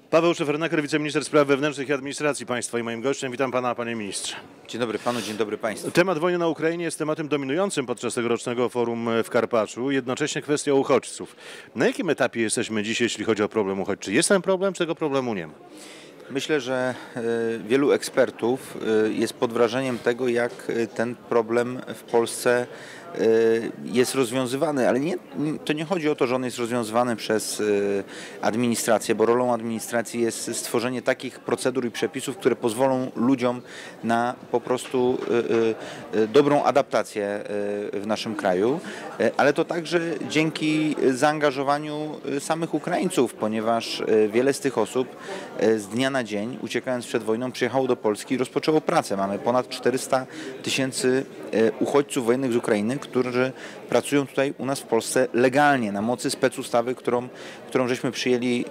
Paweł Szefernaker, wiceminister spraw wewnętrznych i administracji państwa i moim gościem. Witam pana, panie ministrze. Dzień dobry panu, dzień dobry państwu. Temat wojny na Ukrainie jest tematem dominującym podczas tegorocznego forum w Karpaczu, jednocześnie kwestia uchodźców. Na jakim etapie jesteśmy dziś, jeśli chodzi o problem uchodźczy? Czy jest ten problem, czy tego problemu nie ma? Myślę, że wielu ekspertów jest pod wrażeniem tego, jak ten problem w Polsce jest rozwiązywany, ale to nie chodzi o to, że on jest rozwiązywany przez administrację, bo rolą administracji jest stworzenie takich procedur i przepisów, które pozwolą ludziom na po prostu dobrą adaptację w naszym kraju, ale to także dzięki zaangażowaniu samych Ukraińców, ponieważ wiele z tych osób z dnia na dzień, uciekając przed wojną, przyjechało do Polski i rozpoczęło pracę. Mamy ponad 400 000 uchodźców wojennych z Ukrainy, którzy pracują tutaj u nas w Polsce legalnie, na mocy specustawy, którą żeśmy przyjęli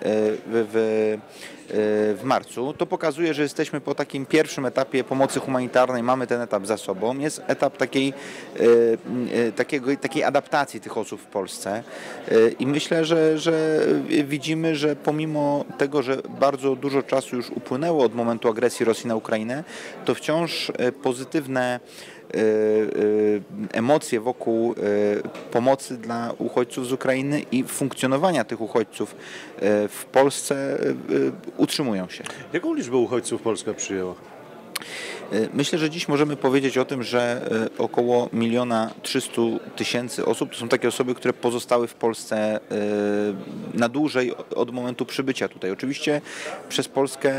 w marcu. To pokazuje, że jesteśmy po takim pierwszym etapie pomocy humanitarnej, mamy ten etap za sobą. Jest etap takiej adaptacji tych osób w Polsce i myślę, że widzimy, że pomimo tego, że bardzo dużo czasu już upłynęło od momentu agresji Rosji na Ukrainę, to wciąż pozytywne emocje wokół pomocy dla uchodźców z Ukrainy i funkcjonowania tych uchodźców w Polsce utrzymują się. Jaką liczbę uchodźców Polska przyjęła? Myślę, że dziś możemy powiedzieć o tym, że około 1 300 000 osób to są takie osoby, które pozostały w Polsce na dłużej od momentu przybycia tutaj. Oczywiście przez Polskę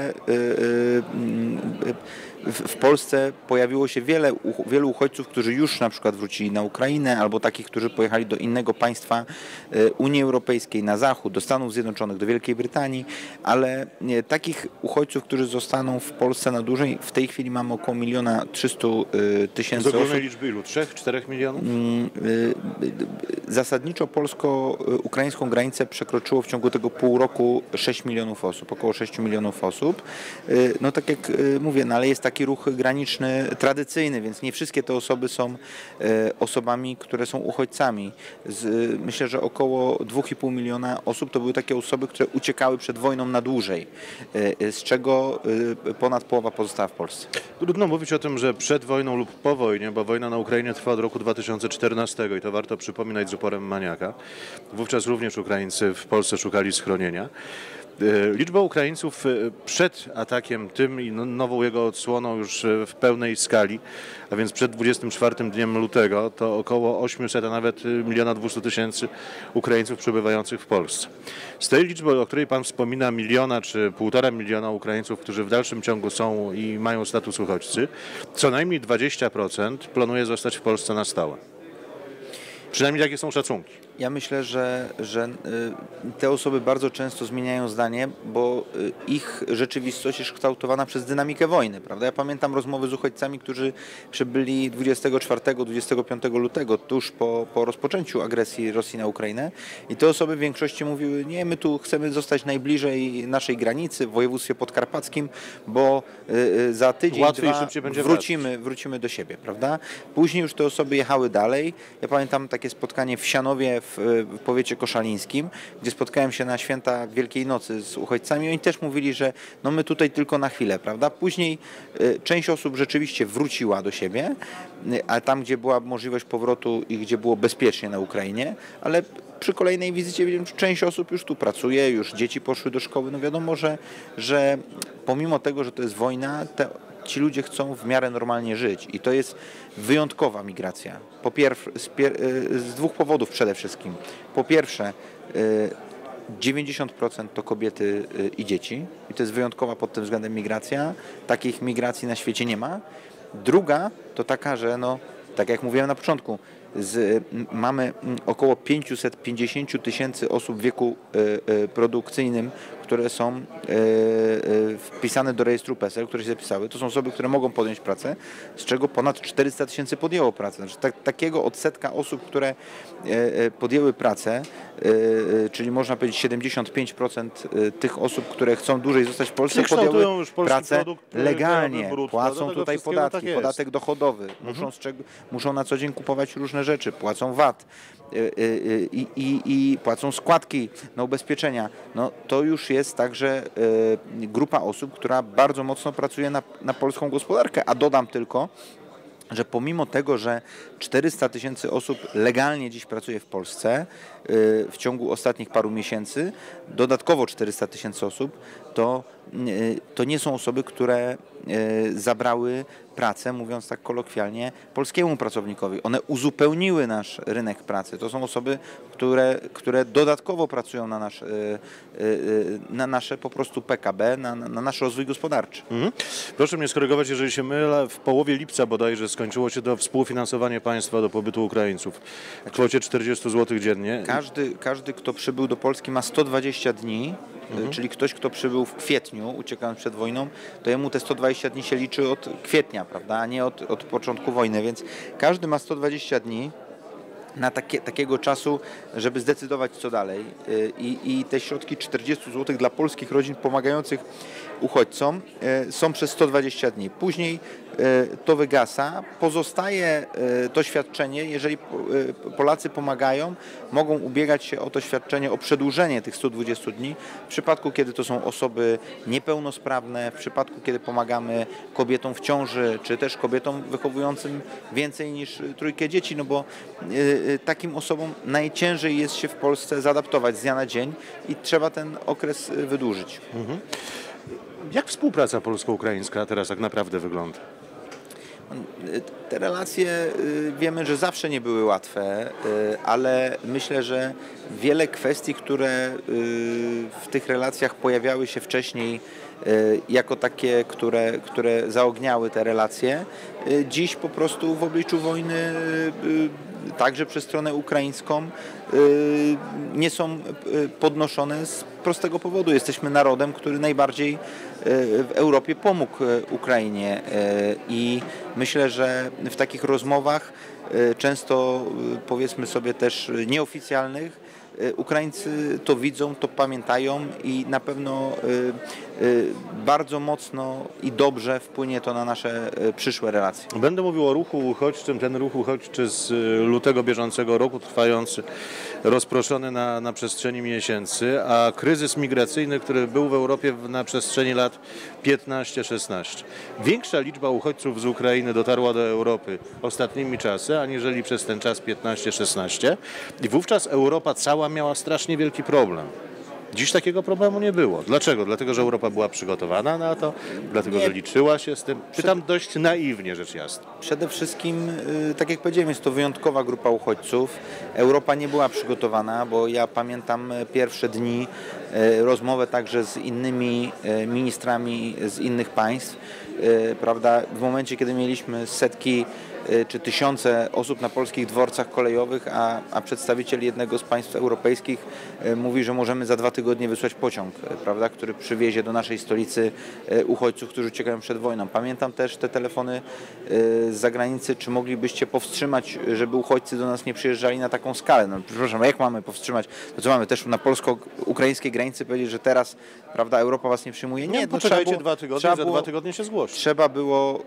w Polsce pojawiło się wielu uchodźców, którzy już na przykład wrócili na Ukrainę, albo takich, którzy pojechali do innego państwa Unii Europejskiej, na zachód, do Stanów Zjednoczonych, do Wielkiej Brytanii, ale takich uchodźców, którzy zostaną w Polsce na dłużej, w tej chwili mamy około 1 300 000 osób. Z ogólnej liczby ilu? 3-4 milionów? Zasadniczo polsko-ukraińską granicę przekroczyło w ciągu tego pół roku 6 milionów osób, około 6 milionów osób. No tak jak mówię, ale jest taki ruch graniczny tradycyjny, więc nie wszystkie te osoby są osobami, które są uchodźcami. Myślę, że około 2,5 miliona osób to były takie osoby, które uciekały przed wojną na dłużej, z czego ponad połowa pozostała w Polsce. Trudno mówić o tym, że przed wojną lub po wojnie, bo wojna na Ukrainie trwa od roku 2014 i to warto przypominać z uporem maniaka. Wówczas również Ukraińcy w Polsce szukali schronienia. Liczba Ukraińców przed atakiem tym i nową jego odsłoną już w pełnej skali, a więc przed 24 dniem lutego, to około 800, a nawet 1 200 000 Ukraińców przebywających w Polsce. Z tej liczby, o której pan wspomina, 1 miliona czy 1,5 miliona Ukraińców, którzy w dalszym ciągu są i mają status uchodźcy, co najmniej 20% planuje zostać w Polsce na stałe. Przynajmniej takie są szacunki. Ja myślę, że te osoby bardzo często zmieniają zdanie, bo ich rzeczywistość jest kształtowana przez dynamikę wojny, prawda? Ja pamiętam rozmowy z uchodźcami, którzy przybyli 24-25 lutego, tuż po rozpoczęciu agresji Rosji na Ukrainę, i te osoby w większości mówiły: nie, my tu chcemy zostać najbliżej naszej granicy w województwie podkarpackim, bo za tydzień, dwa wrócimy do siebie, prawda? Później już te osoby jechały dalej. Ja pamiętam takie spotkanie w Sianowie w powiecie koszalińskim, gdzie spotkałem się na święta Wielkiej Nocy z uchodźcami. Oni też mówili, że no my tutaj tylko na chwilę, prawda? Później część osób rzeczywiście wróciła do siebie, a tam, gdzie była możliwość powrotu i gdzie było bezpiecznie na Ukrainie, ale przy kolejnej wizycie wiem, że część osób już tu pracuje, już dzieci poszły do szkoły. No wiadomo, że pomimo tego, że to jest wojna, ci ludzie chcą w miarę normalnie żyć i to jest wyjątkowa migracja. Z dwóch powodów przede wszystkim. Po pierwsze, 90% to kobiety i dzieci i to jest wyjątkowa pod tym względem migracja. Takich migracji na świecie nie ma. Druga to taka, że tak jak mówiłem na początku, mamy około 550 000 osób w wieku produkcyjnym, które są wpisane do rejestru PESEL, które się zapisały. To są osoby, które mogą podjąć pracę, z czego ponad 400 000 podjęło pracę. Znaczy, takiego odsetka osób, które podjęły pracę, czyli można powiedzieć 75% tych osób, które chcą dłużej zostać w Polsce, podjęły pracę legalnie, płacą tutaj podatki, podatek dochodowy, muszą na co dzień kupować różne rzeczy, płacą VAT i płacą składki na ubezpieczenia. No to już jest jest także grupa osób, która bardzo mocno pracuje na polską gospodarkę, a dodam tylko, że pomimo tego, że 400 000 osób legalnie dziś pracuje w Polsce w ciągu ostatnich paru miesięcy, dodatkowo 400 000 osób, to nie są osoby, które zabrały pracę, mówiąc tak kolokwialnie, polskiemu pracownikowi. One uzupełniły nasz rynek pracy. To są osoby, które dodatkowo pracują na nasze po prostu PKB, na nasz rozwój gospodarczy. Proszę mnie skorygować, jeżeli się mylę, w połowie lipca bodajże skończyło się to współfinansowanie państwa do pobytu Ukraińców w kwocie 40 zł dziennie. Każdy, kto przybył do Polski, ma 120 dni, czyli ktoś, kto przybył w kwietniu, uciekając przed wojną, to jemu te 120 dni się liczy od kwietnia, prawda, a nie od początku wojny, więc każdy ma 120 dni na takiego czasu, żeby zdecydować, co dalej. I te środki 40 zł dla polskich rodzin pomagających uchodźcom są przez 120 dni. Później to wygasa, pozostaje to świadczenie, jeżeli Polacy pomagają, mogą ubiegać się o to świadczenie, o przedłużenie tych 120 dni, w przypadku, kiedy to są osoby niepełnosprawne, w przypadku, kiedy pomagamy kobietom w ciąży, czy też kobietom wychowującym więcej niż 3 dzieci, no bo takim osobom najciężej jest się w Polsce zaadaptować z dnia na dzień i trzeba ten okres wydłużyć. Jak współpraca polsko-ukraińska teraz tak naprawdę wygląda? Te relacje wiemy, że zawsze nie były łatwe, ale myślę, że wiele kwestii, które w tych relacjach pojawiały się wcześniej jako takie, które zaogniały te relacje, dziś po prostu w obliczu wojny, także przez stronę ukraińską, nie są podnoszone z prostego powodu. Jesteśmy narodem, który najbardziej w Europie pomógł Ukrainie i myślę, że w takich rozmowach, często powiedzmy sobie też nieoficjalnych, Ukraińcy to widzą, to pamiętają i na pewno bardzo mocno i dobrze wpłynie to na nasze przyszłe relacje. Będę mówił o ruchu uchodźczym. Ten ruch uchodźczy z lutego bieżącego roku, trwający, rozproszony na przestrzeni miesięcy, a kryzys migracyjny, który był w Europie na przestrzeni lat 15-16. Większa liczba uchodźców z Ukrainy dotarła do Europy ostatnimi czasy, aniżeli przez ten czas 15-16 i wówczas Europa cała miała strasznie wielki problem. Dziś takiego problemu nie było. Dlaczego? Dlatego, że Europa była przygotowana na to, dlatego, że liczyła się z tym. Pytam dość naiwnie, rzecz jasna. Przede wszystkim, tak jak powiedziałem, jest to wyjątkowa grupa uchodźców. Europa nie była przygotowana, bo ja pamiętam pierwsze dni, rozmowę także z innymi ministrami z innych państw. Prawda? W momencie, kiedy mieliśmy setki czy tysiące osób na polskich dworcach kolejowych, a przedstawiciel jednego z państw europejskich mówi, że możemy za 2 tygodnie wysłać pociąg, prawda, który przywiezie do naszej stolicy uchodźców, którzy uciekają przed wojną. Pamiętam też te telefony z zagranicy, czy moglibyście powstrzymać, żeby uchodźcy do nas nie przyjeżdżali na taką skalę. No, przepraszam, jak mamy powstrzymać? To co mamy też na polsko-ukraińskiej granicy powiedzieć, że teraz, prawda, Europa was nie przyjmuje? Nie, poczekajcie 2 tygodnie, za 2 tygodnie się zgłosi. Trzeba było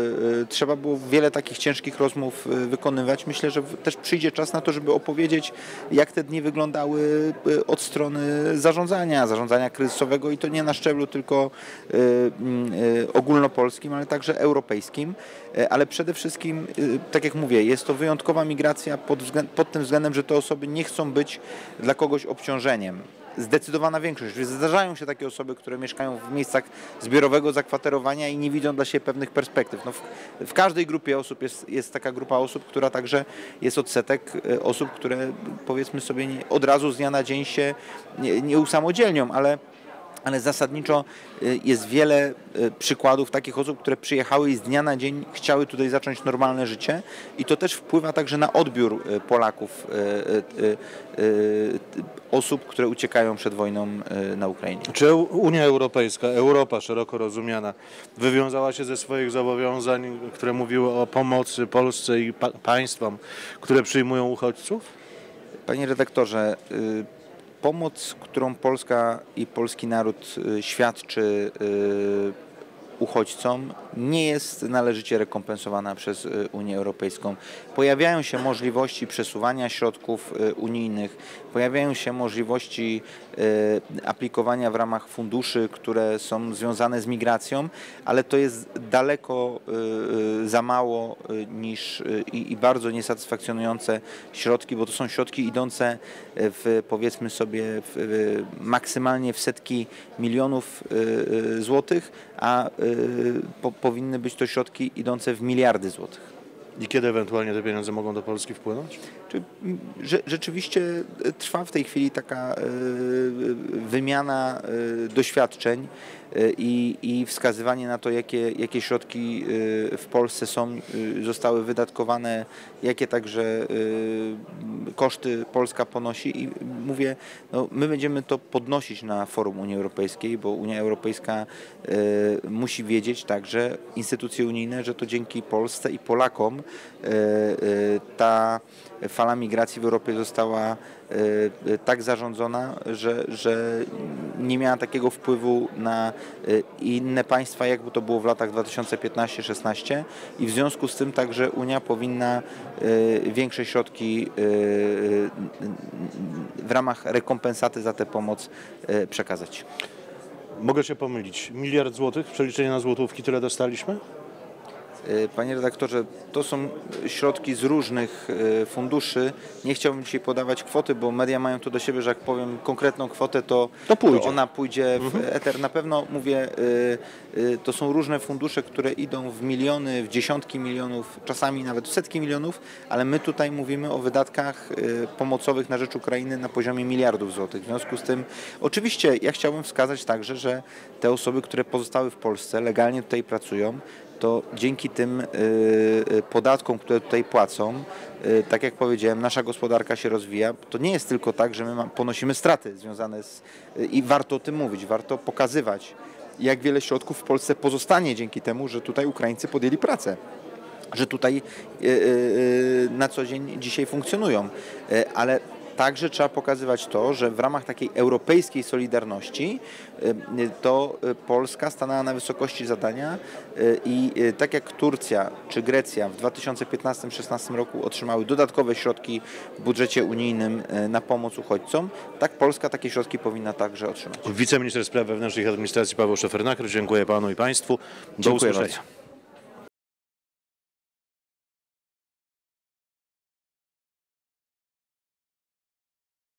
wiele takich ciężkich rozmów wykonywać. Myślę, że też przyjdzie czas na to, żeby opowiedzieć, jak te dni wyglądały od strony zarządzania kryzysowego i to nie na szczeblu tylko ogólnopolskim, ale także europejskim. Ale przede wszystkim, tak jak mówię, jest to wyjątkowa migracja pod tym względem, że te osoby nie chcą być dla kogoś obciążeniem. Zdecydowana większość. Zdarzają się takie osoby, które mieszkają w miejscach zbiorowego zakwaterowania i nie widzą dla siebie pewnych perspektyw. No w każdej grupie osób jest taka grupa osób, która także jest odsetek osób, które powiedzmy sobie od razu z dnia na dzień się nie usamodzielnią, ale zasadniczo jest wiele przykładów takich osób, które przyjechały i z dnia na dzień chciały tutaj zacząć normalne życie i to też wpływa także na odbiór Polaków, osób, które uciekają przed wojną na Ukrainie. Czy Unia Europejska, Europa szeroko rozumiana, wywiązała się ze swoich zobowiązań, które mówiły o pomocy Polsce i państwom, które przyjmują uchodźców? Panie redaktorze, pomoc, którą Polska i polski naród świadczy uchodźcom nie jest należycie rekompensowana przez Unię Europejską. Pojawiają się możliwości przesuwania środków unijnych, pojawiają się możliwości aplikowania w ramach funduszy, które są związane z migracją, ale to jest daleko za mało niż i bardzo niesatysfakcjonujące środki, bo to są środki idące powiedzmy sobie maksymalnie w setki milionów złotych, a powinny być to środki idące w miliardy złotych. I kiedy ewentualnie te pieniądze mogą do Polski wpłynąć? Rzeczywiście trwa w tej chwili taka wymiana doświadczeń i wskazywanie na to, jakie środki w Polsce zostały wydatkowane, jakie także koszty Polska ponosi i mówię, no, my będziemy to podnosić na forum Unii Europejskiej, bo Unia Europejska musi wiedzieć także, instytucje unijne, że to dzięki Polsce i Polakom ta fala migracji w Europie została tak zarządzona, że nie miała takiego wpływu na inne państwa, jakby to było w latach 2015-16 i w związku z tym także Unia powinna większe środki w ramach rekompensaty za tę pomoc przekazać. Mogę się pomylić. Miliard złotych, przeliczenie na złotówki, tyle dostaliśmy? Panie redaktorze, to są środki z różnych funduszy. Nie chciałbym dzisiaj podawać kwoty, bo media mają to do siebie, że jak powiem konkretną kwotę, to ona pójdzie w eter. Na pewno mówię, to są różne fundusze, które idą w miliony, w dziesiątki milionów, czasami nawet w setki milionów, ale my tutaj mówimy o wydatkach pomocowych na rzecz Ukrainy na poziomie miliardów złotych. W związku z tym, oczywiście ja chciałbym wskazać także, że te osoby, które pozostały w Polsce, legalnie tutaj pracują, to dzięki tym podatkom, które tutaj płacą, tak jak powiedziałem, nasza gospodarka się rozwija. To nie jest tylko tak, że my ponosimy straty związane i warto o tym mówić, warto pokazywać, jak wiele środków w Polsce pozostanie dzięki temu, że tutaj Ukraińcy podjęli pracę, że tutaj na co dzień dzisiaj funkcjonują, ale także trzeba pokazywać to, że w ramach takiej europejskiej solidarności to Polska stanęła na wysokości zadania i tak jak Turcja czy Grecja w 2015-16 roku otrzymały dodatkowe środki w budżecie unijnym na pomoc uchodźcom, tak Polska takie środki powinna także otrzymać. Wiceminister spraw wewnętrznych i administracji Paweł Szefernaker, dziękuję panu i państwu. Do Dziękuję usłyszenia. bardzo.